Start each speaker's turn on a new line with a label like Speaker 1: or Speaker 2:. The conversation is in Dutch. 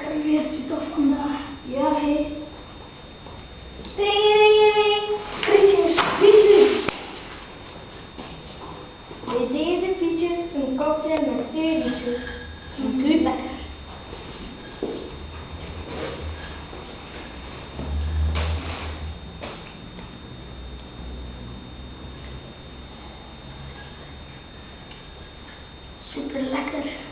Speaker 1: lekker weertje toch vandaag. Ja, hé. Ding. Frietjes, frietjes.
Speaker 2: Met deze frietjes een cocktail met 2 liedjes. Goed lekker.
Speaker 1: Super lekker.